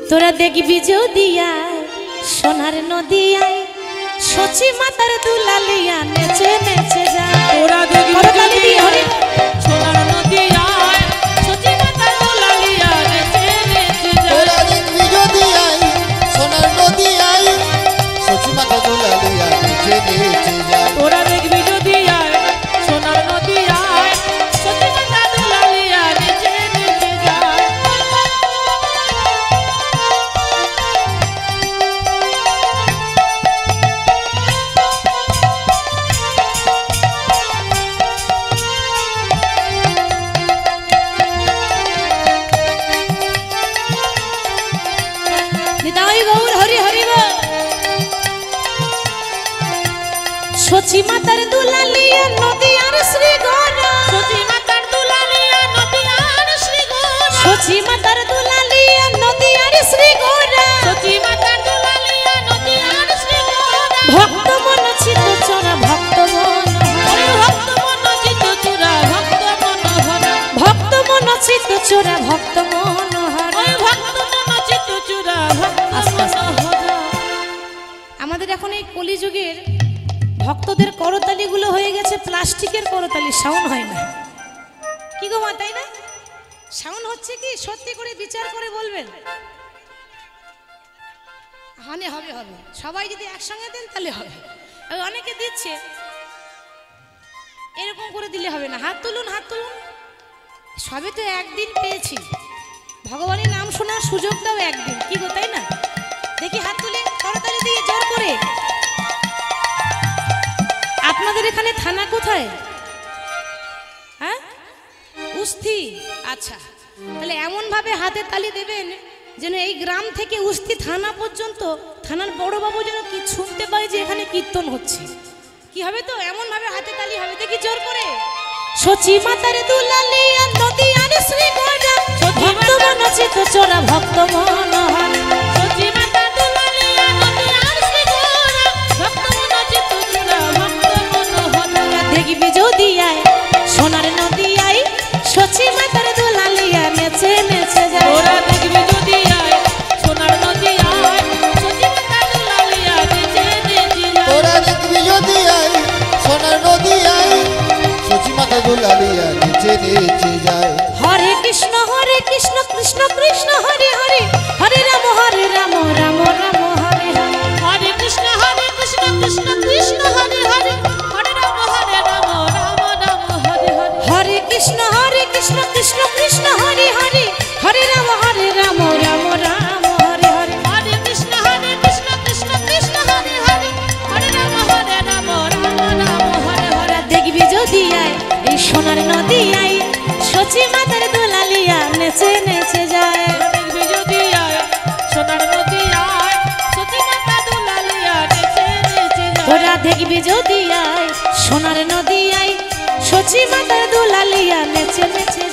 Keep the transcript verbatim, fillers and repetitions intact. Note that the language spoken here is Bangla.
তোরা দেখবি যদিয়া সোনার নদিয়ায় সচি মাতার দুলালিয়া নেচে নেচে যায়। তোরা দেখবি সোনার নদিয়ায় সচি মাতার দুলালিয়া নেচে নেচে যায়। তোরা দেখবি যদিয়ায় সোনার নদিয়ায় সচি মাতার দুলালিয়া নেচে নেচে যায়। তোরা দেখবি যদিয়ায় সোনার নদিয়ায় সচি মাতার দুলালিয়া নেচে নেচে যায়। সচি মাতার দুলালিয়া নদিয়ার শ্রী গৌরা সচি মাতার দুলালিয়া নদিয়ার শ্রী গৌরা সচি মাতার দুলালিয়া নদিয়ার শ্রী গৌরা সচি মাতার দুলালিয়া নদিয়ার শ্রী গৌরা ভক্ত মন চিত চোরা ভক্ত মন ওই ভক্ত মন চিত চূড়া ভক্ত মনোহর ভক্ত মন চিত চোরা ভক্ত মনোহর ওই ভক্ত মন চিত চূড়া ভক্ত মনোহর। আমাদের এখন এই কলিযুগের ভক্তদের করতালিগুলো হয়ে গেছে প্লাস্টিকের করতালি, সাউন্ড হয় না। কি গো মা, তাই না? সাউন্ড হচ্ছে কি সত্যি করে বিচার করে বলবেন। হানে হবে হবে সবাই যদি একসঙ্গে দেন তাহলে হবে। অনেকে দিচ্ছে, এরকম করে দিলে হবে না। হাত তুলুন, হাত তুলুন। সবে তো একদিন পেয়েছি, ভগবানের নাম শোনার সুযোগ দাও একদিন। কি গো, তাই না? দেখি হাত তুলে করতালি দিয়ে জোর করে। আপনাদের এখানে থানা কোথায়? হ্যাঁ, উস্তি। আচ্ছা, তাহলে এমন ভাবে হাতে তালি দেবেন যেন এই গ্রাম থেকে উস্তি থানা পর্যন্ত থানার বড়বাবু যেন কি শুনতে পায় যে এখানে কীর্তন হচ্ছে। কি হবে তো, এমন ভাবে হাতে তালি হবে। দেখি জোর করে। সচি মাতার দুলালিয়া নদিয়ার শ্রী গৌরা ভক্ত মন চিত চোরা ভক্ত মনোহর সচি মাতার দুলালিয়া নদিয়ার শ্রী গৌরা ভক্ত মন চিত চূড়া ভক্ত মনোহর। দেখবি যদিয়ায় সোনার নদিয়ায় সচি মাতার দুলালিয়া নেচে নেচে যায়। তোরা দেখবি যদিয়ায় সোনার নদিয়ায় সচি মাতার দুলালিয়া নেচে নেচে যায়। তোরা দেখবি যদিয়ায় সোনার নদিয়ায় সচি মাতার দুলালিয়া নেচে নেচে যায়। হরে কৃষ্ণ হরে কৃষ্ণ কৃষ্ণ কৃষ্ণ হরে হরে হরে রাম হরে রাম রাম রাম হরে হরে হরে কৃষ্ণ হরে কৃষ্ণ কৃষ্ণ কৃষ্ণ হরে হরে হরে রাম হরে রাম রাম রাম হরে হরে। হরে কৃষ্ণ হরে কৃষ্ণ কৃষ্ণ কৃষ্ণ হরে হরে হরে রাম হরে রাম রাম রাম হরে হরে হরে কৃষ্ণ হরে কৃষ্ণ কৃষ্ণ কৃষ্ণ হরে হরে হরে রাম হরে রাম রাম রাম হরে হরে। দেখবি যদিয়ায় এই সোনার নদিয়ায় সচি মাতার দুলালিয়া নেচে নেচে যায়। দেখবি যদিয়ায় সোনার নদিয়ায় সচি মাতার দুলালিয়া নেচে নেচে যায়। তোরা দেখবি যদিয়ায় সোনার নদিয়ায় সচি মাতার দুলালিয়া নেচে নেচে